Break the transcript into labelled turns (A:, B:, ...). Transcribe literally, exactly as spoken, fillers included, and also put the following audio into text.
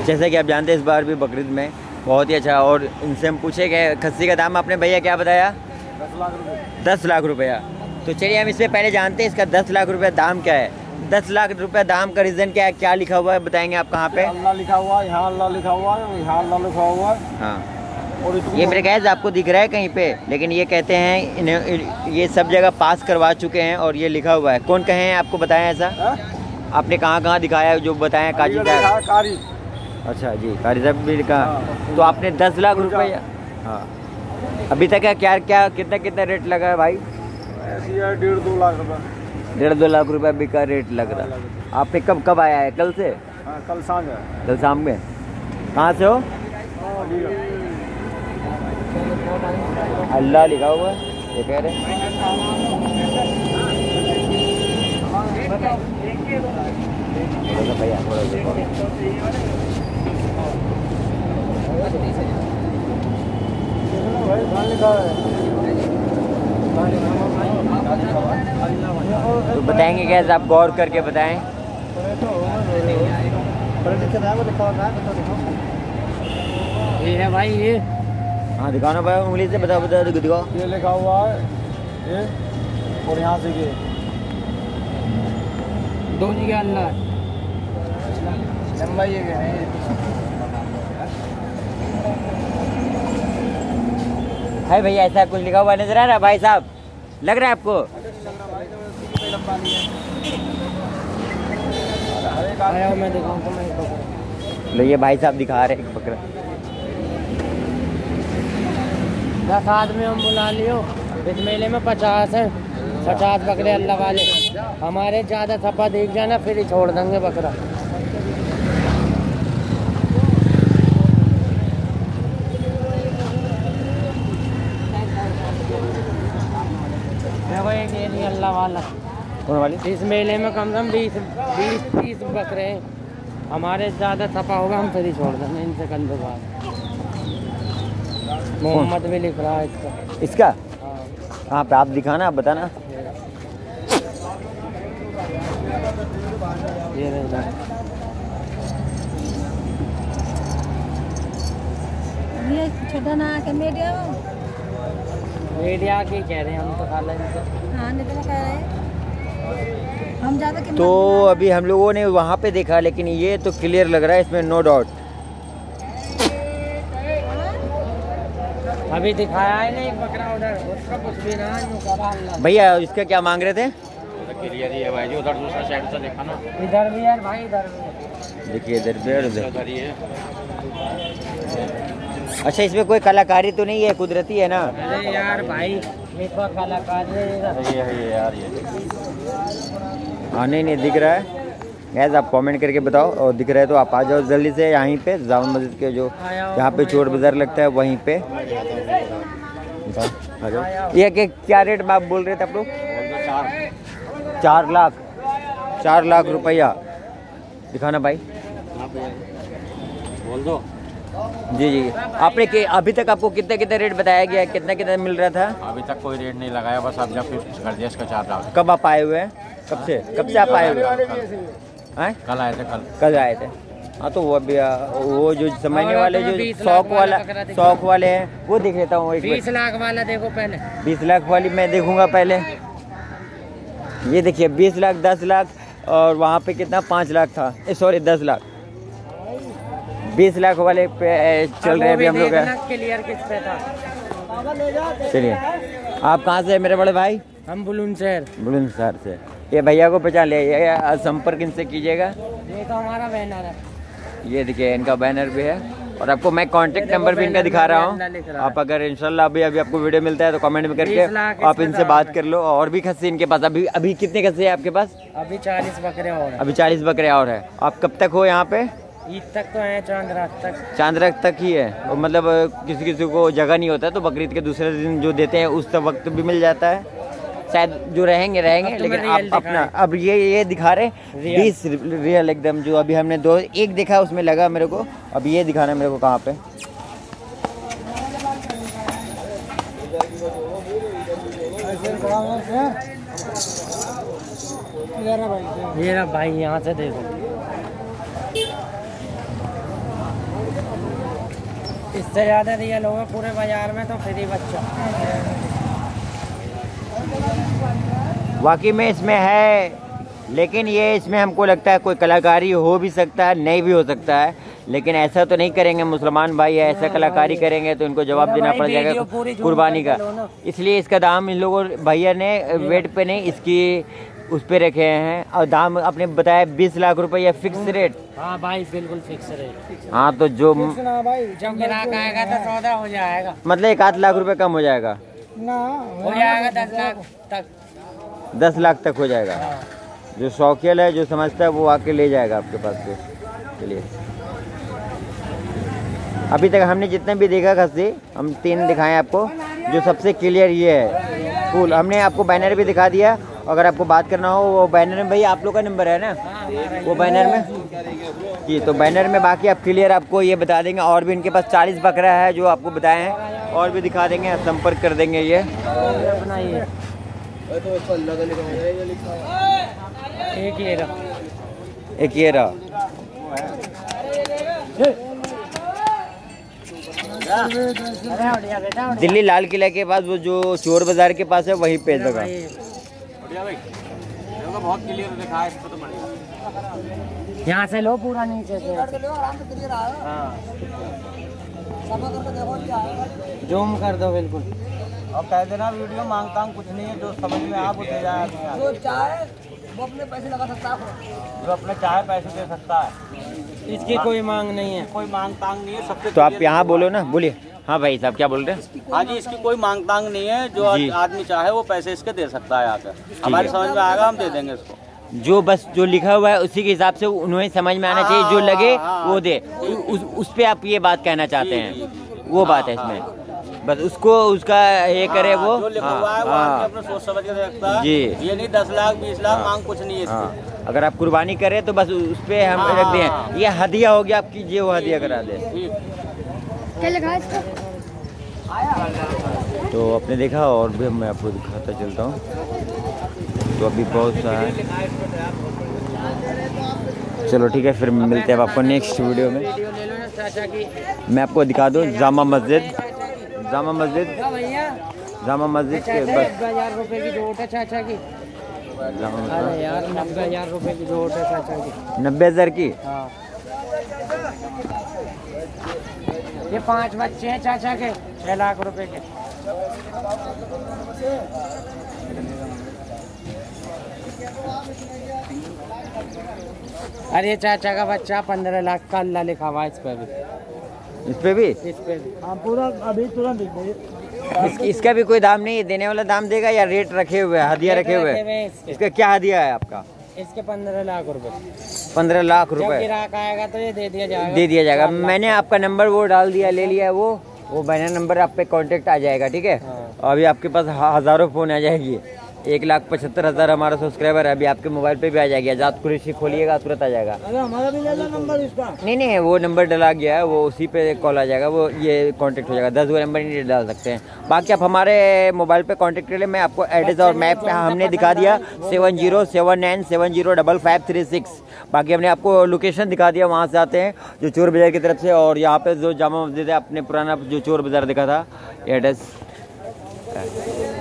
A: जैसा कि आप जानते हैं इस बार भी बकरीद में बहुत ही अच्छा, और इनसे हम पूछे कि खस्सी का दाम आपने भैया क्या बताया?
B: दस लाख रुपये।
A: दस लाख रुपया। तो चलिए हम इससे पहले जानते हैं इसका दस लाख रुपया दाम क्या है। दस लाख रुपया दाम का रीज़न क्या है, क्या लिखा हुआ है बताएंगे आप कहाँ पे?
B: अल्लाह लिखा हुआ है, यहाँ अल्लाह लिखा हुआ है, यहाँ अल्लाह लिखा हुआ है।
A: हाँ,
B: और
A: ये मेरे गैस आपको दिख रहा है कहीं पे, लेकिन ये कहते हैं इन्हें ये सब जगह पास करवा चुके हैं और ये लिखा हुआ है। कौन कहे हैं आपको बताया ऐसा?
B: है?
A: आपने कहाँ कहाँ दिखाया जो बताया? काजी साहब।
B: कारी।
A: अच्छा जी, कारी साहब भी लिखा। तो आपने दस लाख रुपये, हाँ, अभी तक क्या क्या क्या कितना कितना रेट लगा है भाई?
B: ऐसी है डेढ़ दो लाख रुपये।
A: डेढ़ दो लाख रुपये अभी का रेट लग रहा है। आपने कब कब आया है? कल से?
B: हाँ, कल शाम है।
A: कल शाम में। कहाँ से हो? अल्लाह लिखा हुआ है, ये कह रहे भैया थोड़ा तो बताएंगे कैसे, आप गौर करके बताएं।
C: ये है भाई, ये
A: हाँ दिखाओ ना भाई, उंगली से बताओ बताओ दिखाओ।
B: ये लिखा हुआ है ये, और यहाँ से ये
C: दो जी का अल्लाह
B: लंबा ये है।
A: है भैया ऐसा कुछ लिखा हुआ नजर आ रहा है भाई साहब? लग रहा है आपको?
C: आया मैं दिखाऊं तो मैं बकरा।
A: लो ये भाई साहब दिखा रहे हैं बकरा।
C: दस आदमी हम बुला लियो, इस मेले में पचास हैं, पचास बकरे अल्लाह वाले। हमारे ज़्यादा थप्पा देख जाना फिर ही छोड़ देंगे बकरा। देखो एक ये नहीं अल्लाह वाला।
A: कौन वाली?
C: इस मेले में कम से कम बीस बीस तीस बकरे हैं, हमारे ज़्यादा थप्पा होगा हम फिर ही छोड़ देंगे इनसे कल के बाद। मोहम्मद भी लिख रहा है इसका।
A: इसका
C: हाँ।
A: कहाँ पे? आप दिखाना, आप बताना।
C: ये रहा।
D: ये छोटा ना के मीडिया
C: मीडिया की कह रहे हैं हम तो खा लेंगे।
D: हाँ नहीं तो कह रहे हैं हम ज़्यादा।
A: तो अभी हम लोगों ने वहाँ पे देखा, लेकिन ये तो क्लियर लग रहा है इसमें, नो डाउट।
C: अभी दिखाया है नहीं बकरा उधर, उसका कुछ भी ना जो करा अल्लाह।
A: भैया इसका क्या मांग रहे थे?
B: क्लियर ही है भाई जी, उधर दूसरा साइड से देखा ना।
C: इधर भी है भाई, इधर भी
A: देखिए इधर भी और उधर।
B: उधर ही है।
A: अच्छा इसमें कोई कलाकारी तो नहीं है, कुदरती है ना?
C: अरे यार भाई ये तो कलाकार है।
B: ये है ये यार ये।
A: हाँ नहीं नहीं दिख रहा है गैस, आप कमेंट करके बताओ, और दिख रहा है तो आप आ जाओ जल्दी से यहीं पे जामा मस्जिद के जो जहाँ पे चोर बाज़ार लगता है वहीं पे आ जाओ। ये के क्या रेट में आप बोल रहे थे आप लोग? चार लाख चार लाख रुपया दिखाना भाई।
B: बोल दो।
A: जी जी, आपने के अभी तक आपको कितना कितना रेट बताया गया, कितना कितना मिल रहा था?
B: अभी तक कोई रेट नहीं लगाया, बस अब जब फिक्स कर दिया इसका चार लाख।
A: कब आप आए हुए हैं? कब से कब से आप आए हुए हैं?
B: कल आए थे। कल
A: कल आए थे। हाँ तो वो अभी वो जो समझने वाले जो शौक वाला शौक वाले हैं वो देख लेता हूँ।
C: बीस लाख वाला देखो पहले।
A: बीस लाख वाली मैं देखूंगा पहले। ये देखिए बीस लाख, दस लाख, और वहाँ पे कितना पाँच लाख था, सॉरी दस लाख। बीस लाख वाले पे चल रहे हैं अभी हम लोग।
C: क्लियर किस पे था?
A: चलिए आप कहाँ से? मेरे बड़े भाई
C: हम बुलंदशहर।
A: बुलंदशहर से। ये भैया को पहचान लिया, संपर्क इनसे कीजिएगा।
C: ये तो हमारा बैनर है।
A: ये देखिए इनका बैनर भी है, और आपको मैं कांटेक्ट नंबर भी इनका दिखा रहा हूँ। आप अगर इंशाल्लाह अभी अभी आपको वीडियो मिलता है तो कमेंट में करके आप इनसे बात कर लो। और भी खस्सी इनके पास अभी अभी कितने खस्सी है आपके पास?
C: अभी चालीस बकरे और हैं।
A: अभी चालीस बकरे और है। आप कब तक हो यहाँ पे?
C: ईद तक तो है, चांद रात तक।
A: चांद रात तक ही है, और मतलब किसी किसी को जगह नहीं होता है तो बकरीद के दूसरे दिन जो देते हैं उस वक्त भी मिल जाता है। शायद जो रहेंगे रहेंगे, लेकिन आप अपना अब ये ये दिखा रहे बीस रियल एकदम। जो अभी हमने दो एक देखा उसमें लगा मेरे को, अब ये दिखाना मेरे को कहाँ पे।
C: ये रहा भाई, यहाँ से देखो। इससे ज्यादा रियल होगा पूरे बाजार में तो फ्री बच्चा।
A: वाकई में इसमें है, लेकिन ये इसमें हमको लगता है कोई कलाकारी हो भी सकता है, नहीं भी हो सकता है, लेकिन ऐसा तो नहीं करेंगे मुसलमान भाई। ऐसा कलाकारी करेंगे तो इनको जवाब देना पड़ जाएगा कुर्बानी का। इसलिए इसका दाम इन लोगों भैया ने वेट पे नहीं, इसकी उस पे रखे हैं। और दाम आपने बताया बीस लाख रुपए या फिक्स रेट?
C: हाँ भाई बिल्कुल फिक्स रेट।
A: हाँ तो जो
C: जब ग्राहक आएगा तो सौदा हो जाएगा,
A: मतलब एक आध लाख रुपए कम हो जाएगा
C: ना, हो जाएगा दस लाख तक,
A: दस लाख तक हो जाएगा। जो शौकीन है, जो समझता है, वो आके ले जाएगा आपके पास से। चलिए, अभी तक हमने जितने भी देखा खस्सी, हम तीन दिखाएं आपको। जो सबसे क्लियर ये है फूल, हमने आपको बैनर भी दिखा दिया। अगर आपको बात करना हो वो बैनर में, भाई आप लोग का नंबर है ना वो बैनर में जी, तो बैनर में बाकी आप क्लियर आपको ये बता देंगे। और भी इनके पास चालीस बकरा है जो आपको बताए हैं, और भी दिखा देंगे, आप संपर्क कर देंगे। ये
C: अपना ये एक ये रहा,
A: एक ये रहा। दिल्ली लाल किला के पास वो जो चोर बाजार के पास है वहीं पे जगह।
B: बहुत क्लियर दिखा है, इसको तो बढ़िया।
C: यहाँ से लो पूरा नीचे से, जूम कर दो बिल्कुल।
B: अब कह देना वीडियो मांगता हूँ कुछ नहीं है, जो समझ में आप दे जाए, जो चाहे वो अपने पैसे लगा सकता है, जो अपने चाहे पैसे दे सकता है।
C: इसकी कोई मांग नहीं है,
B: कोई मांग तांग नहीं है सबसे।
A: तो आप यहाँ बोलो ना, बोलिए। हाँ भाई साहब क्या बोल रहे हैं?
B: हाँ जी, इसकी कोई मांग तांग नहीं है, जो आदमी चाहे वो पैसे इसके दे सकता है आकर। हमारी समझ में आएगा, हम दे देंगे इसको।
A: जो बस जो लिखा हुआ है उसी के हिसाब से उन्हें समझ में आना चाहिए, जो लगे वो दे। उस, उस पे आप ये बात कहना चाहते हैं, वो बात है इसमें। बस उसको उसका ये करे वो,
B: जो लिखा हुआ है वो आदमी अपना सोच समझ के देखता है
A: जी।
B: ये नहीं दस लाख बीस लाख मांग कुछ नहीं है इसकी।
A: अगर आप कुर्बानी करें तो बस उस पे हम रख दें, ये हदिया हो गया, आप कीजिए वो हदिया करा दे।
D: क्या लिखा है इसको?
A: तो आपने देखा, और भी मैं आपको दिखाता चलता हूँ। तो अभी बहुत सा है, चलो ठीक है, फिर मिलते हैं आपको नेक्स्ट वीडियो में। मैं आपको दिखा दूँ जामा मस्जिद, जामा मस्जिद, जामा मस्जिद के बस
C: हजार रुपए की जोट है चाचा की। अरे यार नब्बे हजार रुपए की जोट है चाचा की।
A: नब्बे हजार की?
C: हाँ। ये पांच बच्चे हैं चाचा के, छह लाख रुपए के। अरे चाचा का बच्चा पंद्रह लाख का अल्लाह लिखा हुआ है इस पे भी,
A: इस पे भी,
C: इस पे भी। हाँ पूरा अभी तुरंत
A: इस, इसका भी कोई दाम नहीं है? देने वाला दाम देगा या रेट रखे हुए हैं, हदिया रखे हुए हैं? इसका क्या हदिया है आपका?
C: इसके पंद्रह लाख रुपए।
A: पंद्रह लाख रुपए
C: ग्राहक आएगा तो ये दे दिया जाएगा,
A: दे दिया जाएगा। मैंने आपका नंबर वो डाल दिया, ले लिया वो वो बैनर नंबर आप पे कांटेक्ट आ जाएगा, ठीक है। और अभी आपके पास हज़ारों फ़ोन आ जाएगी। एक लाख पचहत्तर हज़ार हमारा सब्सक्राइबर है, अभी आपके मोबाइल पे भी आ जाएगी। आजाद कुरैशी खोलिएगा तुरंत आ जाएगा।
C: अरे हमारा भी ले लो नंबर इसका।
A: नहीं नहीं, वो नंबर डला गया है, वो उसी पे कॉल आ जाएगा, वो ये कांटेक्ट हो जाएगा। दस वो नंबर नहीं डाल सकते हैं। बाकी आप हमारे मोबाइल पे कांटेक्ट कर ले, मैं आपको एड्रेस और मैप पे हमने दिखा दिया, seven zero seven nine seven zero double five three six. बाकी हमने आपको लोकेशन दिखा दिया, वहाँ से आते हैं जो चोर बाज़ार की तरफ से। और यहाँ पे जो जामा मस्जिद है, अपने पुराना जो चोर बाज़ार दिखा था, एड्रेस